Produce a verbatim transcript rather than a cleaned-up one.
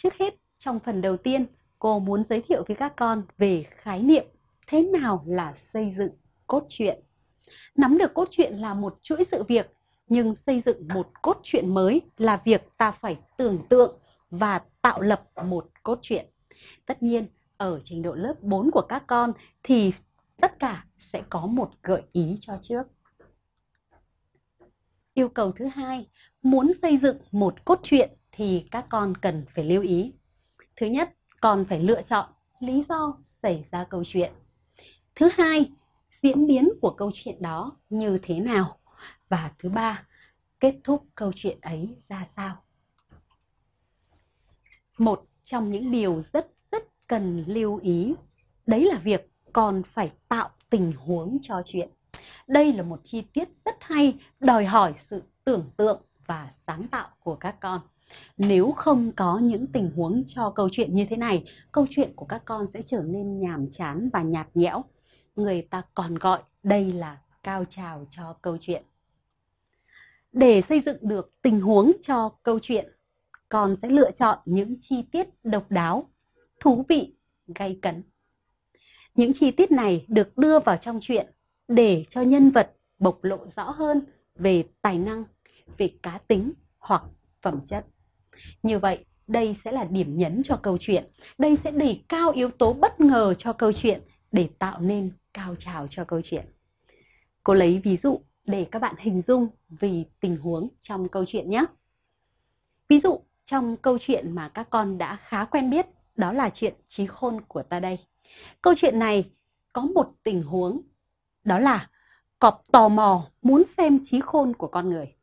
Trước hết, trong phần đầu tiên, cô muốn giới thiệu với các con về khái niệm thế nào là xây dựng cốt truyện. Nắm được cốt truyện là một chuỗi sự việc, nhưng xây dựng một cốt truyện mới là việc ta phải tưởng tượng và tạo lập một cốt truyện. Tất nhiên, ở trình độ lớp bốn của các con thì tất cả sẽ có một gợi ý cho trước. Yêu cầu thứ hai, muốn xây dựng một cốt truyện thì các con cần phải lưu ý. Thứ nhất, con phải lựa chọn lý do xảy ra câu chuyện. Thứ hai, diễn biến của câu chuyện đó như thế nào. Và thứ ba, kết thúc câu chuyện ấy ra sao. Một trong những điều rất rất cần lưu ý, đấy là việc con phải tạo tình huống cho chuyện. Đây là một chi tiết rất hay, đòi hỏi sự tưởng tượng và sáng tạo của các con. Nếu không có những tình huống cho câu chuyện như thế này, câu chuyện của các con sẽ trở nên nhàm chán và nhạt nhẽo. Người ta còn gọi đây là cao trào cho câu chuyện. Để xây dựng được tình huống cho câu chuyện, con sẽ lựa chọn những chi tiết độc đáo, thú vị, gay cấn. Những chi tiết này được đưa vào trong chuyện để cho nhân vật bộc lộ rõ hơn về tài năng, về cá tính hoặc phẩm chất. Như vậy, đây sẽ là điểm nhấn cho câu chuyện. Đây sẽ đẩy cao yếu tố bất ngờ cho câu chuyện để tạo nên cao trào cho câu chuyện. Cô lấy ví dụ để các bạn hình dung về tình huống trong câu chuyện nhé. Ví dụ trong câu chuyện mà các con đã khá quen biết, đó là chuyện Trí Khôn của ta đây. Câu chuyện này có một tình huống, đó là cọp tò mò muốn xem trí khôn của con người.